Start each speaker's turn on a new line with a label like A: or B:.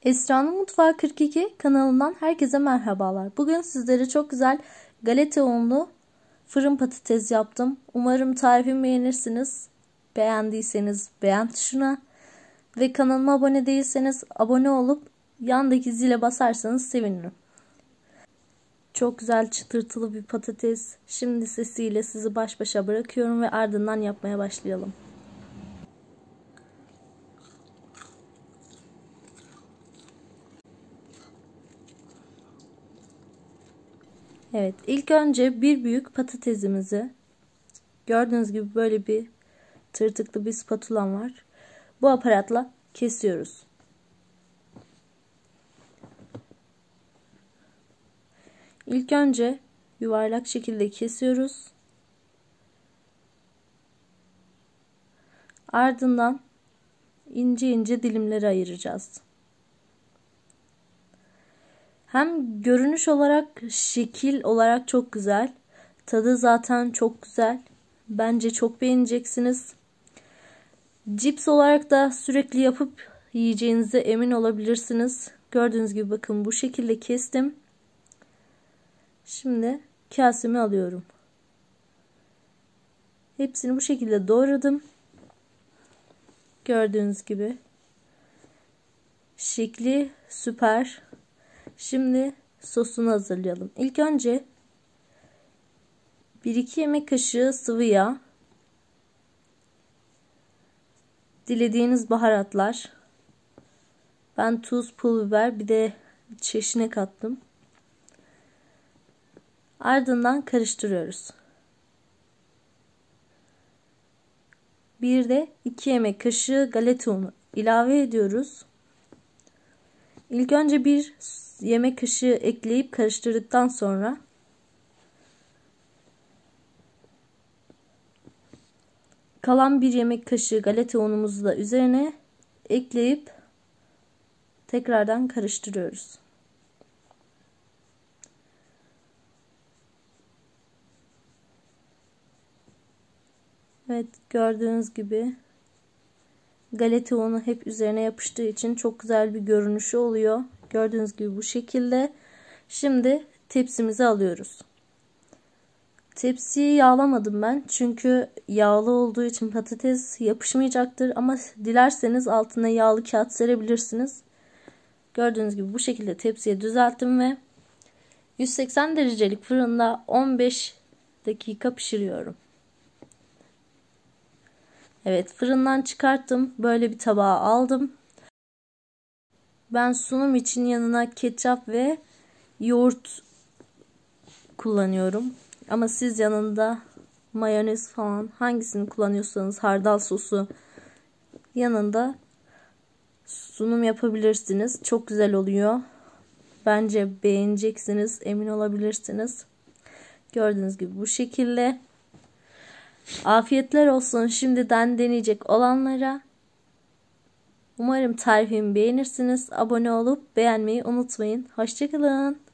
A: Esra'nın Mutfağı 42 kanalından herkese merhabalar. Bugün sizlere çok güzel galeta unlu fırın patates yaptım. Umarım tarifimi beğenirsiniz. Beğendiyseniz beğen tuşuna ve kanalıma abone değilseniz abone olup yandaki zile basarsanız sevinirim. Çok güzel çıtırtılı bir patates. Şimdi sesiyle sizi baş başa bırakıyorum ve ardından yapmaya başlayalım. Evet, ilk önce bir büyük patatesimizi gördüğünüz gibi böyle bir tırtıklı bir spatulam var. Bu aparatla kesiyoruz. İlk önce yuvarlak şekilde kesiyoruz. Ardından ince ince dilimlere ayıracağız. Hem görünüş olarak, şekil olarak çok güzel. Tadı zaten çok güzel. Bence çok beğeneceksiniz. Cips olarak da sürekli yapıp yiyeceğinize emin olabilirsiniz. Gördüğünüz gibi bakın bu şekilde kestim. Şimdi kasemi alıyorum. Hepsini bu şekilde doğradım. Gördüğünüz gibi. Şekli süper. Şimdi sosunu hazırlayalım. İlk önce 1-2 yemek kaşığı sıvı yağ, dilediğiniz baharatlar, ben tuz, pul biber, bir de çeşne kattım. Ardından karıştırıyoruz. Bir de 2 yemek kaşığı galeta unu ilave ediyoruz. İlk önce 1 yemek kaşığı ekleyip karıştırdıktan sonra kalan 1 yemek kaşığı galeta unumuzu da üzerine ekleyip tekrardan karıştırıyoruz. Evet, gördüğünüz gibi galeta unu hep üzerine yapıştığı için çok güzel bir görünüşü oluyor. Gördüğünüz gibi bu şekilde. Şimdi tepsimize alıyoruz. Tepsiyi yağlamadım ben. Çünkü yağlı olduğu için patates yapışmayacaktır. Ama dilerseniz altına yağlı kağıt serebilirsiniz. Gördüğünüz gibi bu şekilde tepsiye düzelttim ve 180 derecelik fırında 15 dakika pişiriyorum. Evet, fırından çıkarttım. Böyle bir tabağa aldım. Ben sunum için yanına ketçap ve yoğurt kullanıyorum. Ama siz yanında mayonez falan hangisini kullanıyorsanız, hardal sosu yanında sunum yapabilirsiniz. Çok güzel oluyor. Bence beğeneceksiniz, emin olabilirsiniz. Gördüğünüz gibi bu şekilde. Afiyetler olsun şimdiden deneyecek olanlara. Umarım tarifimi beğenirsiniz. Abone olup beğenmeyi unutmayın. Hoşça kalın.